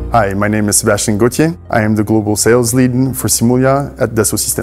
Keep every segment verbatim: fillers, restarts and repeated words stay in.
Hi, my name is Sebastien Gautier. I am the Global Sales Lead for SIMULIA at Dassault Systèmes.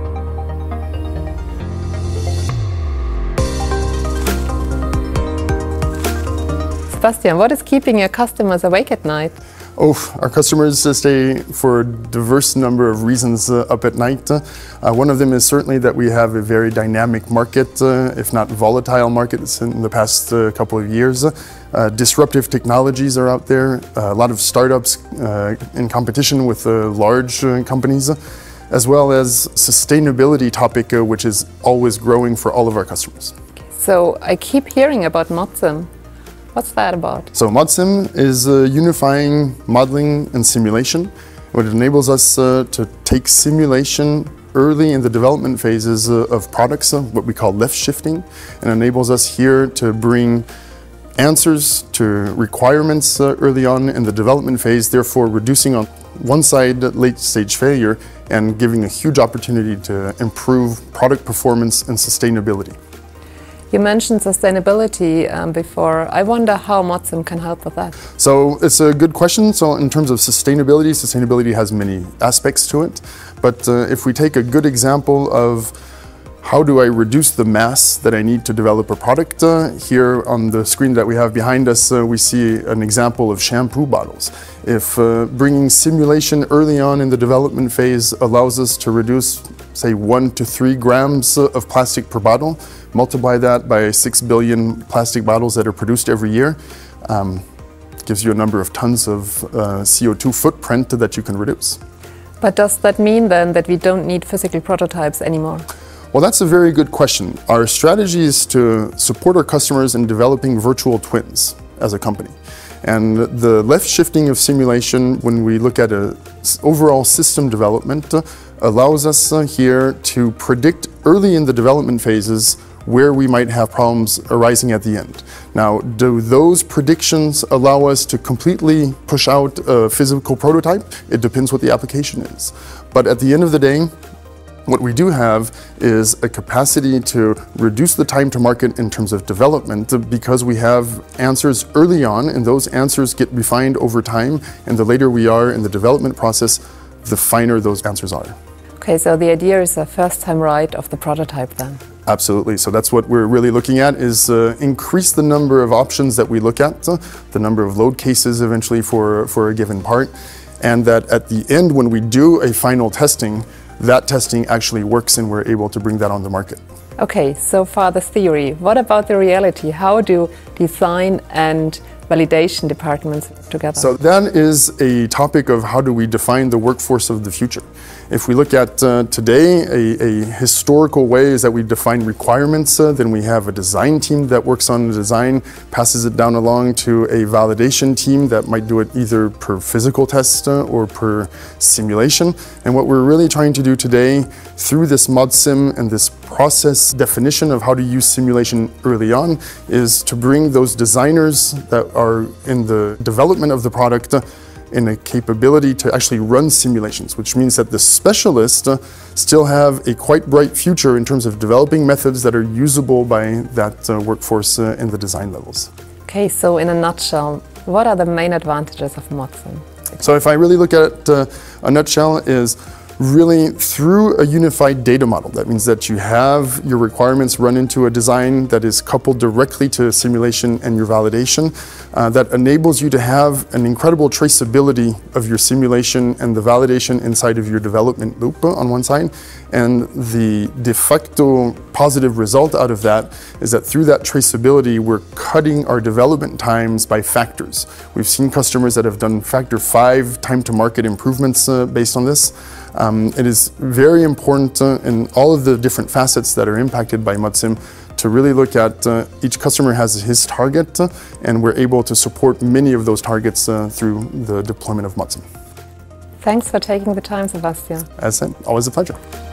Sebastien, what is keeping your customers awake at night? Oh, our customers uh, stay for a diverse number of reasons uh, up at night. Uh, one of them is certainly that we have a very dynamic market, uh, if not volatile markets in the past uh, couple of years. Uh, disruptive technologies are out there, uh, a lot of startups uh, in competition with uh, large uh, companies, uh, as well as sustainability topic, uh, which is always growing for all of our customers. So I keep hearing about MODSIM. What's that about? So MODSIM is uh, unifying modeling and simulation. What it enables us uh, to take simulation early in the development phases uh, of products, uh, what we call left shifting, and enables us here to bring answers to requirements uh, early on in the development phase, therefore reducing on one side late stage failure and giving a huge opportunity to improve product performance and sustainability. You mentioned sustainability um, before. I wonder how MODSIM can help with that. So it's a good question. So in terms of sustainability, sustainability has many aspects to it. But uh, if we take a good example of how do I reduce the mass that I need to develop a product, uh, here on the screen that we have behind us, uh, we see an example of shampoo bottles. If uh, bringing simulation early on in the development phase allows us to reduce, say, one to three grams of plastic per bottle, multiply that by six billion plastic bottles that are produced every year, um, gives you a number of tons of uh, C O two footprint that you can reduce. But does that mean then that we don't need physical prototypes anymore? Well, that's a very good question. Our strategy is to support our customers in developing virtual twins as a company. And the left shifting of simulation, when we look at a overall system development, uh, allows us uh, here to predict early in the development phases where we might have problems arising at the end. Now, do those predictions allow us to completely push out a physical prototype? It depends what the application is. But at the end of the day, what we do have is a capacity to reduce the time to market in terms of development because we have answers early on, and those answers get refined over time, and the later we are in the development process, the finer those answers are. Okay, so the idea is a first-time right of the prototype then? Absolutely. So that's what we're really looking at, is uh, increase the number of options that we look at, uh, the number of load cases eventually for, for a given part, and that at the end when we do a final testing, that testing actually works and we're able to bring that on the market. Okay, so far the theory. What about the reality? How do design and validation departments together? So that is a topic of how do we define the workforce of the future. If we look at uh, today, a, a historical way is that we define requirements, uh, then we have a design team that works on the design, passes it down along to a validation team that might do it either per physical test uh, or per simulation. And what we're really trying to do today through this MODSIM and this process definition of how to use simulation early on is to bring those designers that are in the development of the product uh, in a capability to actually run simulations, which means that the specialists uh, still have a quite bright future in terms of developing methods that are usable by that uh, workforce uh, in the design levels. Okay, so in a nutshell, what are the main advantages of MODSIM? So if I really look at uh, a nutshell is really through a unified data model. That means that you have your requirements run into a design that is coupled directly to simulation and your validation. Uh, that enables you to have an incredible traceability of your simulation and the validation inside of your development loop on one side. And the de facto positive result out of that is that through that traceability, we're cutting our development times by factors. We've seen customers that have done factor five time to market improvements uh, based on this. Um, it is very important uh, in all of the different facets that are impacted by MODSIM to really look at uh, each customer has his target uh, and we're able to support many of those targets uh, through the deployment of MODSIM. Thanks for taking the time, Sebastien. As I said, always a pleasure.